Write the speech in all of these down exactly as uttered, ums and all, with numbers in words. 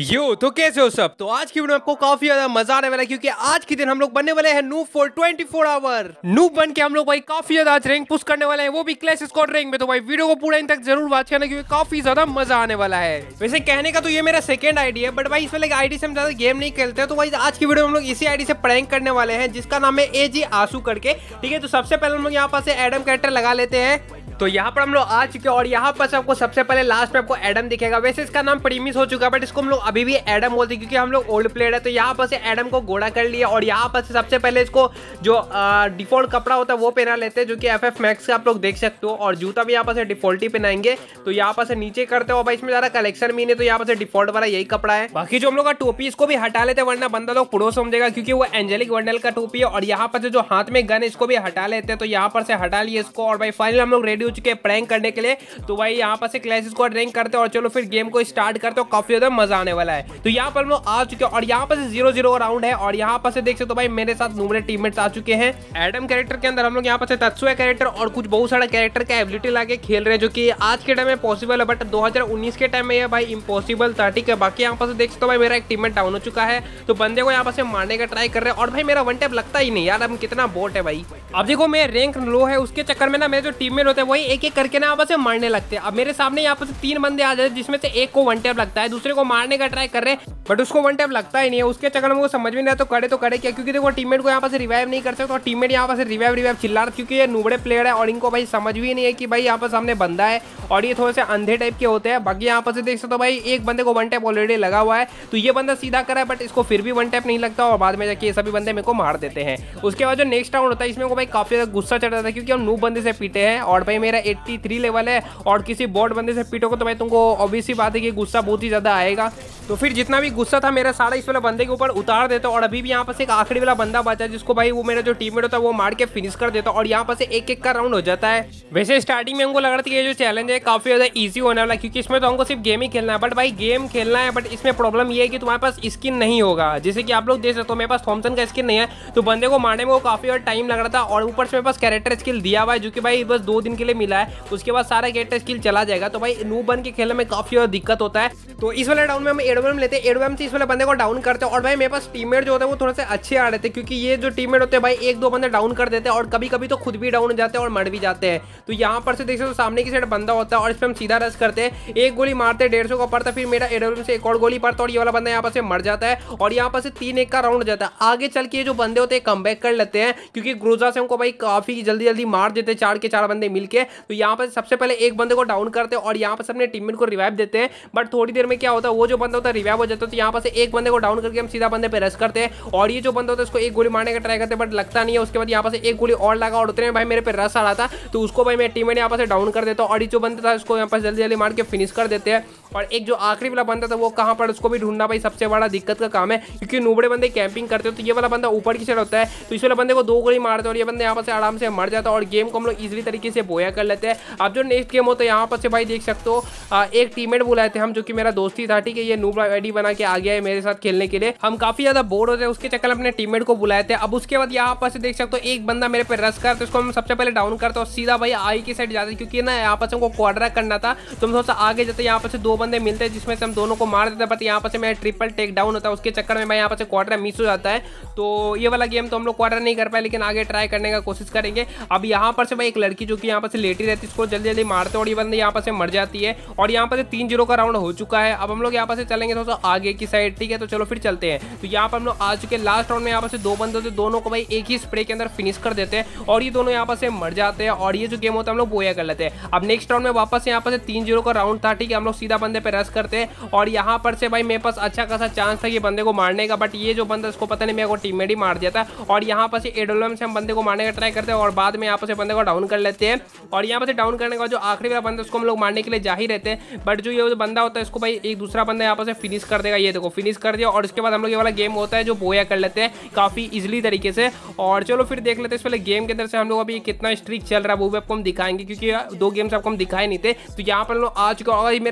यो तो कैसे हो सब। तो आज की वीडियो में आपको काफी ज्यादा मजा आने वाला है क्योंकि आज के दिन हम लोग बनने वाले हैं noob for twenty four hour. Noob बन के हम लोग भाई काफी ज्यादा आज रैंक पुश करने वाले हैं, वो भी क्लैश स्क्वाड रैंक में। तो भाई वीडियो को पूरा इन तक जरूर वॉच करना क्योंकि काफी ज्यादा मजा आने वाला है। वैसे कहने का तो ये मेरा सेकंड आईडी है, बट भाई इसमें लाइक आईडी से हम ज्यादा गेम नहीं खेलते, तो भाई आज की वीडियो में हम लोग इसी आईडी से प्रैंक करने वाले हैं जिसका नाम है एजी आंसू करके। ठीक है, तो सबसे पहले हम लोग यहाँ पास एडम कैरेक्टर लगा लेते हैं। तो यहाँ पर हम लोग आ चुके हैं और यहाँ पर आपको सबसे पहले लास्ट में आपको एडम दिखेगा। वैसे इसका नाम प्रीमिस हो चुका है, बट इसको हम लोग अभी भी एडम बोलते हैं क्योंकि हम लोग ओल्ड प्लेयर है। तो यहाँ पर से एडम को घोड़ा कर लिया और यहाँ पर से सबसे पहले इसको जो डिफॉल्ट कपड़ा होता है वो पहना लेते हैं, जो कि एफ एफ मैक्स का आप लोग देख सकते हो। और जूता भी यहाँ पर से डिफॉल्ट ही पहनाएंगे। तो यहाँ पर से नीचे करते हो भाई, इसमें ज्यादा कलेक्शन भी नहीं, तो यहाँ पर से डिफॉल्ट वाला यही कपड़ा है। बाकी जो हम लोग का टोपी इसको भी हटा लेते हैं वरना बंदा लोग पुरो समझेगा क्योंकि वो एंजेलिक वंडल का टोपी है। और यहाँ पर से जो हाथ में गन है इसको भी हटा लेते हैं। तो यहाँ पर से हटा लिए इसको और भाई फाइनली हम लोग रेडी हो चुके हैं प्रैंक करने के लिए। तो भाई यहाँ पर से क्लैश स्क्वाड रैंक करते हैं और चलो फिर गेम को स्टार्ट करते हो, काफी ज्यादा मजा आने वाला है। तो यहाँ पर हम लोग आ चुके हैं और यहाँ पर से जीरो जीरो राउंड है। और यहाँ पर से देख सकते हो भाई मेरे साथ नूबड़े टीममेट्स आ चुके हैं। एडम कैरेक्टर के अंदर हम लोग यहाँ पर से तत्सुया कैरेक्टर और कुछ बहुत सारा कैरेक्टर का एबिलिटी लाके खेल रहे हैं, जो कि आज के टाइम में पॉसिबल है, बट दो हज़ार उन्नीस के टाइम में ये भाई इम्पॉसिबल था। ठीक है, बाकी यहाँ पर से देख सकते हो भाई मेरा एक टीममेट डाउन हो चुका है, तो बंदे को यहाँ पर से मारने का ट्राई कर रहे हैं। और भाई मेरा वन टैप लगता ही नहीं यार, अब कितना बोट है भाई। अब देखो मैं रैंक लो है उसके चक्कर में ना मेरे जो टीममेट होते हैं वही एक एक करके ना यहाँ पर से मारने लगते हैं। अब मेरे सामने यहाँ पर से तीन बंदे आ जाते हैं जिसमें से एक को वन टैप लगता है, दूसरे को मारने का ट्राई कर रहे हैं बट उसको वन टैप लगता ही नहीं है। उसके चक्कर में वो समझ में नहीं आता तो करे तो करे क्या, क्योंकि देखो टीममेट को यहाँ पर से रिवाइव नहीं कर सकते और टीममेट यहाँ पर से रिवाइव रिवाइव चिल्ला रहे क्योंकि ये नूबड़े प्लेयर है और इनको भाई समझ भी नहीं है कि भाई यहाँ पर सामने बंदा है और ये थोड़े से अंधे टाइप के होते हैं। बाकी यहाँ पर से देख सकते हो भाई एक बंदे को वन टैप ऑलरेडी लगा हुआ है, तो ये बंदा सीधा करा है बट इसको फिर भी वन टैप नहीं लगता और बाद में जाके ये सभी बंदे मेरे को मार देते हैं। उसके बाद जो नेक्स्ट राउंड होता है इसमें को भाई काफी ज्यादा गुस्सा चढ़ जाता है क्योंकि हम नूब बंदे से पीटे हैं और भाई मेरा तिरासी लेवल है और किसी बॉट बंदे से पीटोगे तो भाई तुमको ऑब्वियस सी बात है कि गुस्सा बहुत ही ज्यादा आएगा। तो फिर जितना भी गुस्सा था मेरा सारा इस वाला बंदे के ऊपर उतार देता और अभी भी यहाँ पर से एक आखिरी वाला बंदा बचा जिसको भाई वो मेरा जो टीममेट होता है वो मार के फिनिश कर देता और यहाँ पर से एक एक का राउंड हो जाता है। वैसे स्टार्टिंग में हमको लग रहा था कि ये जो चैलेंज है काफी ज्यादा इजी होने वाला क्योंकि इसमें तो हमको सिर्फ गेम ही खेलना है, बट भाई गेम खेलना है बट इसमें प्रॉब्लम ये है कि तुम्हारे पास स्किन नहीं होगा। जैसे कि आप लोग देख सकते हो मेरे पास थॉमसन का स्किन नहीं है, तो बंदे को मारने में वो काफी ज्यादा टाइम लग रहा था और ऊपर से मेरे पास कैरेक्टर स्किल दिया हुआ है जो कि भाई बस दो दिन के लिए मिला है, उसके बाद सारा कैरेक्टर स्किल चला जाएगा। तो भाई नूब बन के खेलने में काफी ज्यादा दिक्कत होता है। तो इस वाले डाउन में हम एडोम लेते हैं, एडोम से इस वाले बंदे को डाउन करते हैं और भाई मेरे पास टीममेट जो होते हैं वो थोड़े से अच्छे आ रहे थे क्योंकि ये जो टीममेट होते हैं भाई एक दो बंदे डाउन कर देते हैं और कभी कभी तो खुद भी डाउन हो जाते हैं और मर भी जाते हैं। तो यहाँ पर से देख सकते हो सामने की साइड बंदा होता है और इस पर हम सीधा रश करते हैं, एक गोली मारते हैं डेढ़ सौ का पड़ता है, फिर मेरा एडोम से एक और गोली पड़ता है और ये वाला बंदा यहाँ पर से मर जाता है और यहाँ पर से तीन एक का राउंड हो जाता है। आगे चल के ये जो बंदे होते हैं कम बैक कर लेते हैं क्योंकि ग्रोजा से हमको भाई काफी जल्दी जल्दी मार देते हैं चार के चार बंदे मिलके। तो यहाँ पर सबसे पहले एक बंदे को डाउन करते हैं और यहाँ पर अपने टीममेट को रिवाइव देते हैं, बट थोड़ी देर में क्या होता है वो जो बंदा होता है रिवाइव हो जाता है। तो यहाँ पर से एक बंदे को डाउन करके हम सीधा बंदे पे रश करते हैं और ये जो बंदा होता है उसको एक गोली मारने का ट्राई करते हैं बट लगता नहीं है। उसके बाद यहाँ पर से एक गोली और लगा और उतने में भाई मेरे पे रश आ रहा था तो उसको भाई मेरे टीममेट यहाँ पर से डाउन कर देता और ये जो बंदा था उसको यहाँ पर जल्दी जल्दी मार के फिनिश कर देते हैं। और एक जो आखिरी वाला बंदा था वो कहाँ पर उसको भी ढूंढना भाई सबसे बड़ा दिक्कत का काम है क्योंकि नूबड़े बंदे कैंपिंग करते हो। तो ये वाला बंदा ऊपर की साइड होता है तो इस वाले बंदे को दो गोली मारते और ये बंदे यहाँ पर से आराम से मर जाता है और गेम को हम लोग इजीली तरीके से बोया कर लेते हैं। अब जो नेक्स्ट गेम होता है यहाँ पर से भाई देख सकते हो एक टीममेट बुलाए थे हम जो कि मेरा दोस्त ही था। ठीक है, ये नूब आईडी बना के आ गया है मेरे साथ खेलने के लिए। हम काफी ज्यादा बोर होते हैं उसके चक्कर में अपने टीममेट को बुलाए थे। अब उसके बाद यहाँ पर से देख सकते हो एक बंदा मेरे पे रश करते उसको हम सबसे पहले डाउन करते और सीधा भाई आई की साइड जाते क्योंकि ना यहाँ पर से हमको क्वाड्रा करना था। तो हम थोड़ा सा आगे जाते यहाँ पर से दो बंदे मिलते हैं जिसमें से हम दोनों को मार देते हैं, बट यहाँ पर से मेरा ट्रिपल टेक डाउन होता है उसके चक्कर में भाई यहाँ पर से क्वाड्रा मिस हो जाता है। तो ये वाला गेम तो हम लोग क्वाड्रा नहीं कर पाए लेकिन आगे ट्राई करने का कोशिश करेंगे। अब यहाँ पर से भाई एक लड़की जो कि यहाँ पर से लेटी रहती है इसको जल्दी जल्दी मारते और ये बंदे यहाँ पर से मर जाती है और यहाँ पर से तीन जीरो का राउंड हो चुका है। अब हम लोग यहाँ पर से चलेंगे थोड़ा सा आगे की साइड। ठीक है, तो चलो फिर चलते हैं। तो यहाँ पर हम लोग आ चुके हैं लास्ट राउंड में। यहाँ पर से दो बंदे होते दोनों को भाई एक ही स्प्रे के अंदर फिनिश कर देते हैं और ये दोनों यहाँ पर से मर जाते हैं और ये जो गेम होता है हम लोग बोया कर लेते हैं। अब नेक्स्ट राउंड में वापस यहाँ पर से तीन जीरो का राउंड था। ठीक है, हम लोग सीधा बंदे पे रश करते हैं और यहाँ पर से भाई मेरे पास अच्छा खासा चांस था ये बंदे को मारने का, बट ये जो बंदा इसको पता नहीं मेरे को टीममेट ही मार दिया था। और यहाँ पर से एडोलम से हम बंदे को मारने का ट्राई करते हैं और बाद में यहाँ पर से बंदे को डाउन कर लेते हैं और यहाँ पर से डाउन करने का जो आखिरी वाला बंदा उसको हम लोग मारने के लिए जा ही रहते हैं, बट जो ये बंदा होता है इसको भाई एक दूसरा बंदा यहाँ पर से फिनिश कर देगा। ये देखो फिनिश कर दिया और उसके बाद हम लोग ये वाला गेम होता है जो बोया कर लेते हैं काफी इजीली तरीके से। और चलो फिर देख लेते हैं इस वाले गेम के अंदर से हम लोग अभी कितना स्ट्रिक चल रहा है वो भी आपको हम दिखाएंगे क्योंकि दो गेम्स आपको हम दिखाए नहीं थे। तो यहाँ पर लोग आ चुके और मेरा स्ट्रिक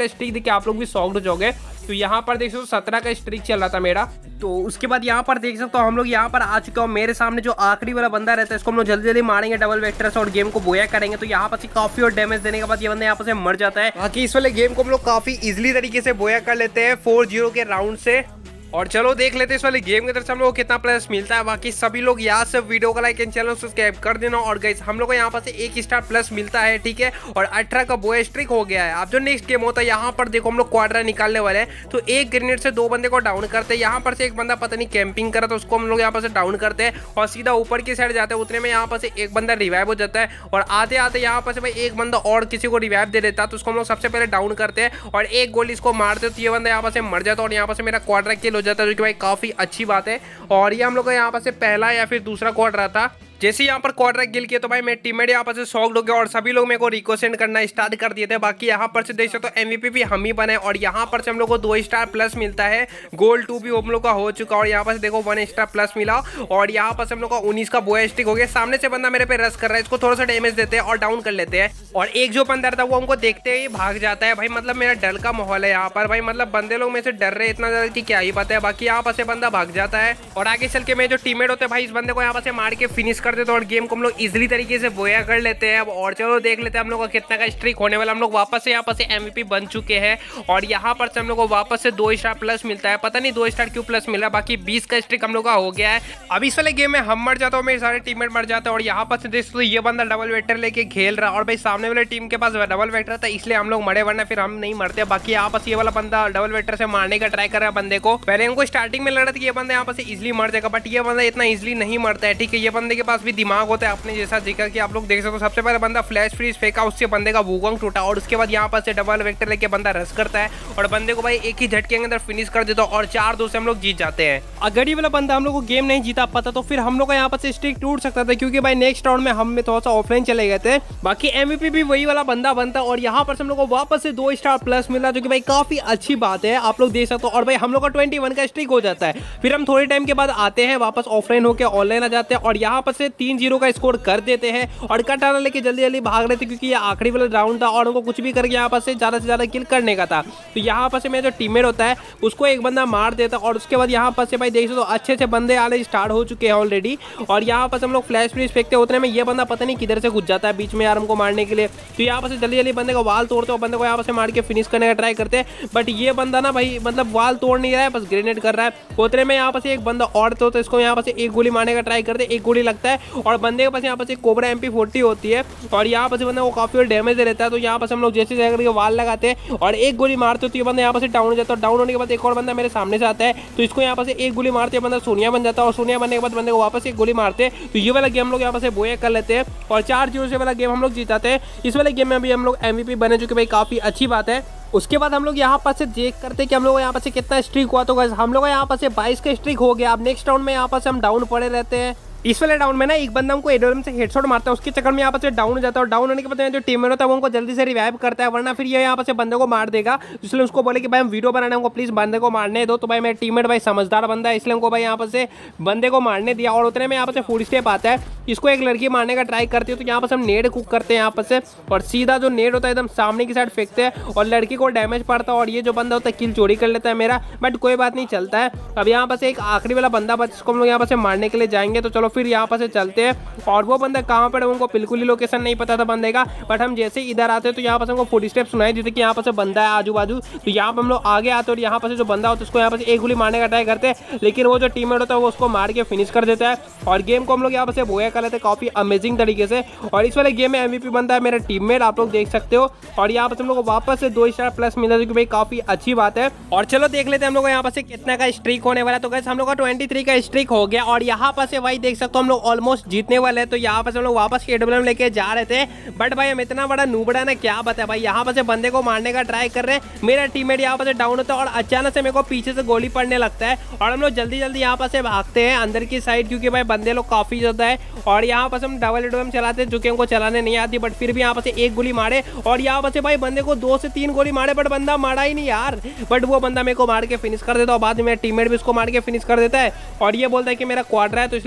के आप लोग भी शॉक्ड हो जाओगे। तो यहाँ पर देख सकते हो सत्रह का स्ट्रीक चल रहा था मेरा। तो उसके बाद यहाँ पर देख सकते हो हम लोग यहाँ पर आ चुके हो। मेरे सामने जो आखिरी वाला बंदा रहता है इसको हम लोग जल्दी जल्दी मारेंगे डबल वेक्टर से और गेम को बोया करेंगे। तो यहाँ पर काफी और डैमेज देने के बाद ये बंदा यहाँ पर से मर जाता है। बाकी इस वाले गेम को हम लोग काफी इजिली तरीके से बोया कर लेते हैं फोर जीरो के राउंड से। और चलो देख लेते हैं इस वाले गेम की तरफ से हम लोग को कितना प्लस मिलता है। बाकी सभी लोग यहाँ से वीडियो को लाइक एंड चैनल सब्सक्राइब कर देना। और गाइस हम लोग को यहाँ पर से एक स्टार प्लस मिलता है, ठीक है, और अठारह का बोया स्ट्रिक हो गया है। अब जो नेक्स्ट गेम होता है यहाँ पर देखो हम लोग क्वाड्रा निकालने वाले हैं। तो एक ग्रेनेड से दो बंदे को डाउन करते हैं। यहाँ पर से एक बंदा पता नहीं कैंपिंग करा तो उसको हम लोग यहाँ पर से डाउन करते हैं और सीधा ऊपर की साइड जाते हैं। उतने में यहाँ पर से एक बंदा रिवाइव हो जाता है और आते आते यहाँ पर से भाई एक बंदा और किसी को रिवाइव दे देता है। तो उसको हम लोग सबसे पहले डाउन करते हैं और एक गोली इसको मारते तो ये बंदा यहाँ पर से मर जाता है और यहाँ पर से मेरा क्वाड्रा किल हो जाता है, जो कि भाई काफी अच्छी बात है। और ये हम लोग को यहाँ पर से पहला या फिर दूसरा क्वाड्रा था। जैसे यहाँ पर क्वाड्रा गिल किया तो भाई मेरे टीममेट यहाँ पर से शॉक्ड हो गया और सभी लोग मेरे को रिको सेंड करना स्टार्ट कर दिए थे। बाकी यहाँ पर से देख सकते हो एमवीपी भी हम ही बने और यहाँ पर से हम लोग को दो स्टार प्लस मिलता है। गोल्ड टू भी हम लोग का हो चुका और यहाँ पर से देखो वन स्टार प्लस मिला और यहाँ पर से हम लोग का उन्नीस का बोया स्टिक हो गया। सामने से बंदा मेरे पे रस कर रहा है, इसको थोड़ा सा डैमेज देते हैं और डाउन कर लेते हैं। और एक जो बंदा था वो हमको देखते ही भाग जाता है। भाई मतलब मेरा डर का माहौल है यहाँ पर। भाई मतलब बंदे लोग मेरे से डर रहे इतना ज्यादा कि क्या ही पता है। बाकी यहाँ पर से बंदा भाग जाता है और आगे चल के मेरे जो टीममेट होते हैं भाई इस बंदे को यहाँ पर से मार के फिनिश कर देते और गेम को हम लोग इजीली तरीके से बोया कर लेते हैं। अब और चलो देख लेते हैं हम लोग का कितना का स्ट्रीक होने वाला। हम लोग वापस से यहाँ पर से एमवीपी बन चुके हैं और यहाँ पर से हम लोग को वापस से दो स्टार प्लस मिलता है। पता नहीं दो स्टार क्यों प्लस मिला। बाकी बीस का स्ट्रीक हम लोग का हो गया है। अब इस वाले गेम में हम मर जाता हूँ, मेरे सारे टीममेट मर जाते हैं और यहाँ पर से देख तो ये बंदा डबल वेक्टर लेके खेल रहा और भाई सामने वाले टीम के पास डबल वेक्टर था इसलिए हम लोग मरे, वरना फिर हम नहीं मरते। बाकी यहाँ पर ये वाला बंदा डबल वेक्टर से मारने का ट्राई कर रहा है बंदे को। पहले हमको स्टार्टिंग में लग रहा था कि ये बंदा यहाँ पर से इजिली मर जाएगा, बट ये बंदा इतना इजिली नहीं मरता है, ठीक है। ये बंदे के पास भी दिमाग होता है अपने जैसा, जिक्र कि आप लोग देख सकते हो। सबसे पहले बंदा फ्लैश फ्रीज फेंका, उससे बंदे का वुगोंग टूटा और उसके बाद यहाँ पर से डबल वेक्टर लेके बंदा रश करता है और बंदे को भाई एक ही झटके के अंदर फिनिश कर देता और चार दो से हम लोग जीत जाते हैं। अगर ये वाला बंदा हम लोग को गेम नहीं जीता पाता तो फिर हम लोग का यहाँ पर से स्ट्रीक टूट सकता था, क्योंकि भाई नेक्स्ट राउंड में हम में थोड़ा सा ऑफलाइन चले गए थे। बाकी एमवीपी भी वही वाला बंदा बनता और यहाँ पर से हम लोग को वापस से दो स्टार प्लस मिला, जो कि भाई काफी अच्छी बात है, आप लोग देख सकते हो। और भाई हम लोग का ट्वेंटी वन का स्ट्रीक हो जाता है। फिर हम थोड़े टाइम के बाद आते हैं वापस ऑफलाइन होकर ऑनलाइन आ जाते हैं और यहाँ पर से तीन जीरो का स्कोर कर देते हैं और कटाना लेके जल्दी जल्दी भाग रहे थे, क्योंकि ये आखिरी वाला राउंड था और उनको कुछ भी करके यहाँ पर से ज्यादा से ज्यादा किल करने का था। तो यहाँ पर से मेरा जो टीममेट होता है उसको एक बंदा मार देता और उसके बाद यहाँ पर से भाई देख सकते हो अच्छे अच्छे बंदे आने स्टार्ट हो चुके हैं ऑलरेडी। और यहाँ पर हम लोग फ्लैश फ्रीज फेंकते उतने में ये बंदा पता नहीं किधर से घुस जाता है बीच में यार हमको मारने के लिए। तो यहाँ पर से जल्दी जल्दी बंदे का वाल तोड़ते और बंदे को यहाँ पर से मार के फिनिश करने का ट्राई करते हैं। बट ये बंदा ना भाई मतलब वाल तोड़ नहीं रहा है, बस ग्रेनेड कर रहा है। उतने में यहाँ पर से एक बंदा और तो इसको यहाँ पर से एक गोली मारने का ट्राई करते, एक गोली लगता है और बंदे के पास यहाँ पर से कोबरा एम पी फोर्टी होती है और यहाँ पर से बंदा को काफी डैमेज दे रहता है। तो यहाँ पर हम लोग जैसे जैसे करके वाल लगाते हैं और एक गोली मारते हो तो ये बंदा यहाँ पर से डाउन हो जाता है। डाउन होने के बाद एक और बंदा मेरे सामने से आता है तो इसको यहाँ पर से एक गोली मारते हैं, बंदा सोनिया बन जाता है और सोनिया बनने के बाद बंदे को वापस एक गोली मारते हैं। तो ये वाला गेम हम लोग यहाँ पर से बोया कर लेते हैं और चार जीरो से वाला गेम हम लोग जीताते हैं। इस वाले गेम में अभी हम लोग एमवीपी बने, जो कि भाई काफी अच्छी बात है। उसके बाद हम लोग यहाँ पर से चेक करते हैं कि हम लोग यहाँ पर से कितना स्ट्रीक हुआ। तो हम लोग यहाँ पर से बाईस का स्ट्रीक हो गया। अब नेक्स्ट राउंड में यहाँ पर से हम डाउन पड़े रहते हैं। इस वाले डाउन में ना एक बंदा हमको एडोरम से हेडशॉट मारता है, उसके चक्कर में यहाँ पर से डाउन हो जाता है और डाउन होने के बाद जो टीममेट होता है वो हमको जल्दी से रिवाइव करता है, वरना फिर ये यहाँ पर से बंदे को मार देगा। इसलिए उसको बोले कि भाई हम वीडियो बनाने हमको प्लीज बंदे को मारने दो। तो भाई मेरा टीममेट भाई समझदार बंदा है, इसलिए हमको भाई यहाँ पर से बंदे को मारने दिया। और उतने में यहाँ पर से फुट स्टेप आता है, इसको एक लड़की मारने का ट्राई करती है। तो यहाँ पर हम नेड कुक करते हैं यहाँ पर से और सीधा जो नेड होता है एकदम सामने की साइड फेंकते हैं और लड़की को डैमेज पड़ता है और ये जो बंदा होता है किल चोरी कर लेता है मेरा, बट कोई बात नहीं चलता है। अब यहाँ पर से एक आखिरी वाला बंदा बच जिसको हम लोग यहाँ पर से मारने के लिए जाएंगे। तो चलो फिर यहाँ पर से चलते हैं और वो बंदा कहाँ पर है उनको बिल्कुल ही लोकेशन नहीं पता था बंदे का, बट हम जैसे ही इधर आते हैं तो यहाँ पर हमको फुट स्टेप सुनाई देते कि यहाँ पर से बंदा है आजू बाजू। तो यहाँ पर हम लोग आगे आते हैं और यहाँ पर से जो बंदा होता है उसको यहाँ पर से एक गोली मारने का ट्राई करते हैं, लेकिन वो जो टीममेट होता है वो उसको मार के फिनिश कर देता है और गेम को हम लोग यहाँ पर से बोया कर लेते हैं काफी अमेजिंग तरीके से। और इस वाले गेम में एमवीपी बनता है मेरा टीममेट, आप लोग देख सकते हो। और यहाँ पर हम लोग को वापस से दो स्टार प्लस मिला, जो कि भाई काफी अच्छी बात है। और चलो देख लेते हैं हम लोग यहाँ पर से कितना का स्ट्रीक होने वाला है। तो गाइस हम लोग का तेईस का स्ट्रीक हो गया और यहाँ पर से भाई देख सकते हो हम लोग ऑलमोस्ट जीतने वाले हैं। तो यहाँ पर हम लोग वापस एडब्ल्यूएम लेके जा रहे थे, बट भाई हम इतना बड़ा नूबड़ा ना क्या बताया भाई। यहाँ पर से बंदे को मारने का ट्राई कर रहे हैं, मेरा टीममेट यहाँ पर से डाउन होता है और अचानक से मेरे को पीछे से गोली पड़ने लगता है और हम लोग जल्दी जल्दी यहाँ पर से भागते हैं अंदर की साइड, क्योंकि भाई बंदे लोग काफी ज्यादा है। और यहाँ पर हम डबल एडब्ल्यूएम चलाते हैं, जो कि हमको चलाने नहीं आती, बट फिर भी यहाँ पर से एक गोली मारे और यहाँ पर से भाई बंदे को दो से तीन गोली मारे, बट बंदा मारा ही नहीं यार। बट वो बंदा मेरे को मार के फिनिश कर देता और बाद में मेरा टीममेट भी उसको मार के फिनिश कर देता है और ये बोलता है कि मेरा क्वाड्रा है, तो इसलिए हमको रिवाइव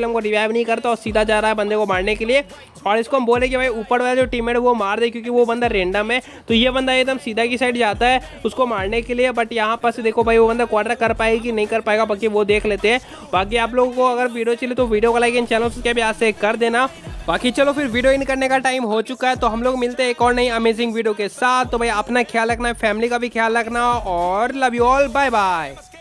रिवाइव नहीं करता और सीधा जा रहा है बंदे को मारने के लिए। और इसको हम बोले कि भाई ऊपर वाला जो टीममेट वो मार दे, क्योंकि वो बंदा रेंडम है। तो ये बंदा एकदम सीधा की साइड जाता है उसको मारने के लिए। बट यहाँ पर से देखो भाई वो बंदा क्वार्टर कर पाएगा कि नहीं कर पाएगा, बाकी वो देख लेते हैं। बाकी आप लोगों को अगर वीडियो चले तो वीडियो को लाइक एंड चैनल सब्सक्राइब यहाँ से कर देना। बाकी चलो फिर वीडियो इन करने का टाइम हो चुका है, तो हम लोग मिलते हैं एक और नई अमेजिंग वीडियो के साथ। तो भाई अपना ख्याल रखना है, फैमिली का भी ख्याल रखना और love you all, bye bye.